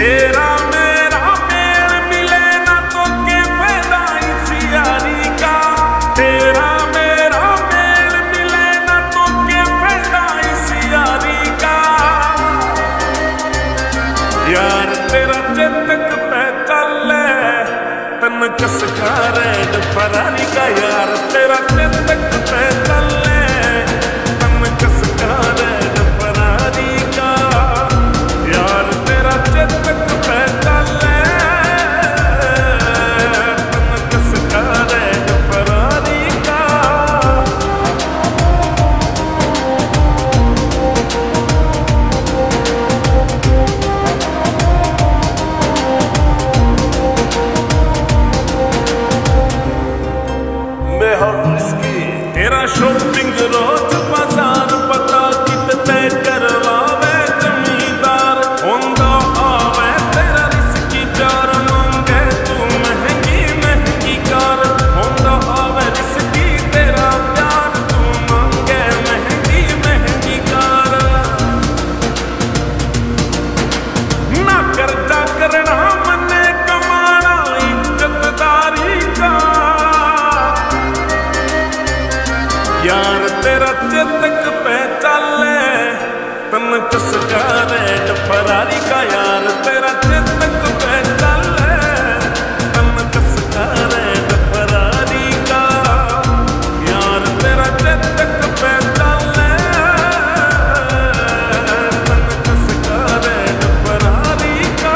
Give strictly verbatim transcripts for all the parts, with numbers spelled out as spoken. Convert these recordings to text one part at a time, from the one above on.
तेरा मेरा मेल मिले ना तो के फायदा इस यारी का। तेरा मेरा मेल मिले ना तो के फायदा इस यारी का। यार तेरा चेतक पे चले तन कसका रेड फरारी का। यार तेरा चेतक पे चले तन कसका रेड फरारी का। यार तेरा चेतक पे चले तन कसका रेड फरारी का। मैं हूँ इसकी तेरा शॉपिंग रोज बाजार पता कितने करवावे जमींदार। होंदा आवे तेरा रिस्की जार मांगे तू महंगी महंगी कार। होंदा आवे रिस्की तेरा प्यार तू मांगे महंगी महंगी कार। ना कर्जा करना मने कमाना इज्जतदारी का। यार तेरा चेतक पे चले तन कसका रेड फरारी का। यार तेरा चेतक पे चले तन कसका रेड फरारी का। यार तेरा चेतक पे चले तन कसका रेड फरारी का।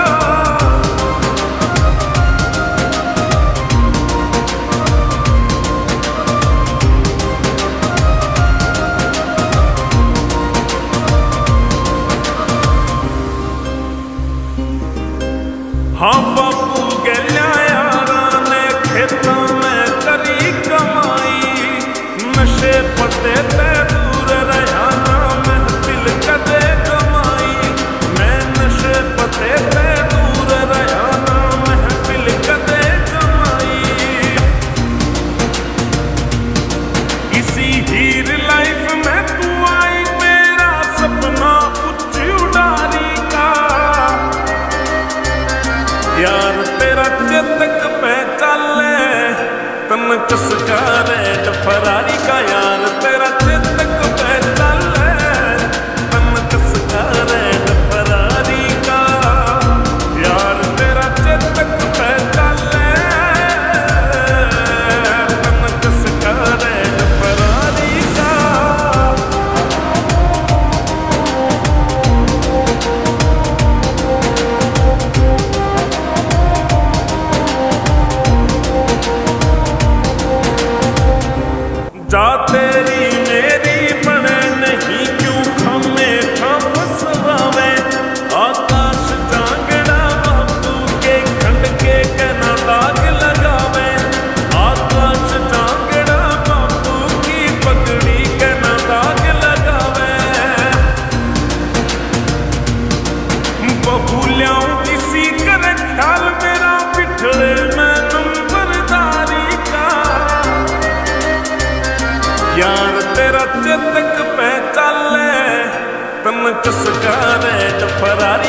हाँ बापू गल्या यारा ने खेतों में करी कमाई। नशे पते ते दूर रहा ना महफिल कदे कमाई। मैं नशे पते ते दूर रहा ना महफिल कदे कमाई। इसी हीर लाइफ में तू आई मेरा सपना उच्च उड़ारी का। यार तेरा चेतक पे चले तन कसका रेड फरारी का। यार तेरा चेतक पे चले तन कसका रेड फरारी का। यार तेरा चेतक पे चले तन कसका रेड फरारी का। जा तेरी मेरी बने नहीं क्यों खामे खा फसवावे। आकाश जांगड़ा बापू के खंड के कहना दाग लगावे। आकाश जांगड़ा बापू की पगड़ी कहना दाग लगावे। बहुल्याओं किसी करे ख्याल मेरा पिछड़े में नंबरदारी का। यार तेरा चेतक पे चले तन कसका रेड फरारी